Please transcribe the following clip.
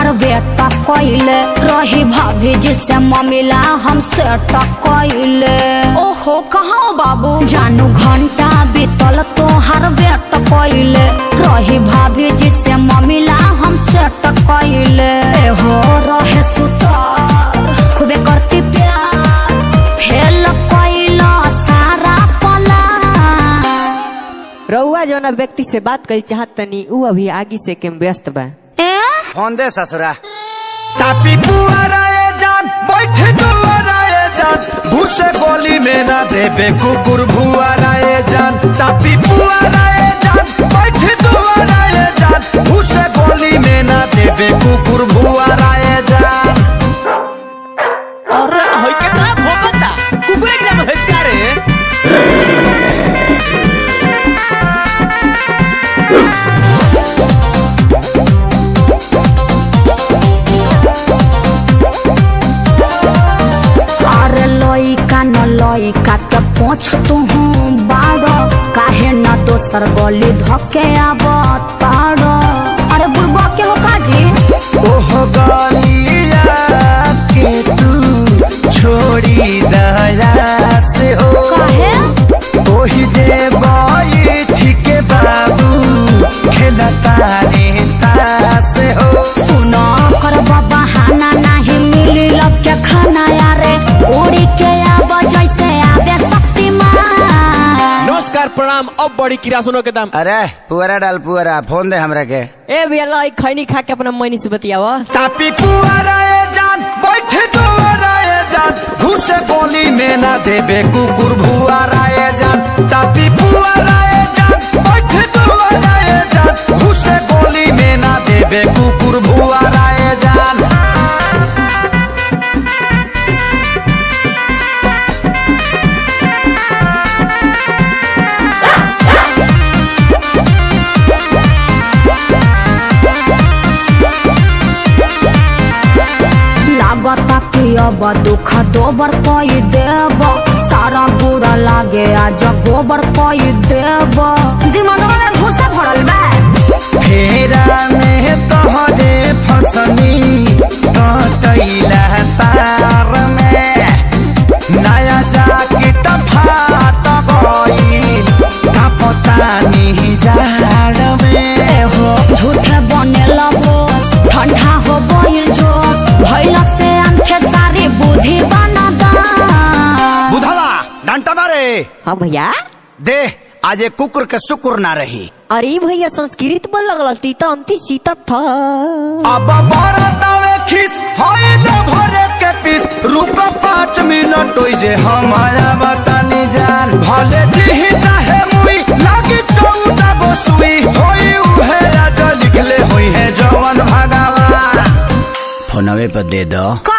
तोहर बेटा कइले रही भाभी जिसे ममिला हमसे टकइले। ओहो कहाँ बाबू जानू घंटा बीतल तोहर बेटा कइले रही भाभी जिसे ममिला हमसे टकइले। हो रहे सुतार खूबे करती प्यार फेल कइला सारा पला। रउआ जौना व्यक्ति से बात करी चाहत तनी उ अभी आगे से के व्यस्त बा। फोन दे ससुरा। तापी पुआरा ए जान बैठ दुआरा ए जान भूसे गोली में ना देबे कुकुर भुआरा ए जान। तापी पुआरा ए जान बैठ दुआरा ए जान भूसे गोली में ना देबे कुकुर भुआरा ए जान। अरे होय केतना भोकता कुकुर एकदम हंसका रे। लइका के पूछ तू बाड़ो काहे न दोसर गली धके आवत ताड़ो। अरे बुढ़बा के हो काजी ओह गलिया के तू छोड़ी दया से हो काहे ओही जे बाई ठीक बाबू खेलता नेता से हो। सुनो कर बाबा हाना नहीं मिली लग के खाना यारे उड़ी के नमस्कार प्रणाम। अब बड़ी किरा सुनो के दाम। अरे पुअरा डाल पुअरा फोन दे हमरा के। ए भैया लाई खैनी खा के अपना मैनी से बतियावा। तापी पुअरा ए जान बैठ दुआरा ए जान घुसे गोली में ना देबे कुकुर भुआरा ए जान। तापी पुअरा ए जान बैठ दुआरा ए जान घुसे गोली में ना देबे कुकुर भुआरा ए जान। लागता कि अब दुख दोबर कई देब सारा बुरा लागे आज गोबर कई देब। दिमागवा में भूसा भरल बा फेरा में तोहरे फसनी कटैला तार में नया जाकेट फाट गइल कापतानी जाड़ में। हो झूठे बने लगो ठंडा हो गइल जो भइला से अंथे सारी बुद्धि बना दा। बुधवा डंटा मारे। हाँ भैया दे आज एक कुकुर के शुक्र ना रही। अरे भैया संस्कृत बोल लगल तीता अंति सीता था। अब बरतावे खिस होइले भरे के पीस रुक 5 मिनट होई जे हम आया बतानी जान। भले जी चाहे मुई लागी 14 गो सुई होई उहे आज लिखले होई है जवन भगवान। फोनवे पर दे दो।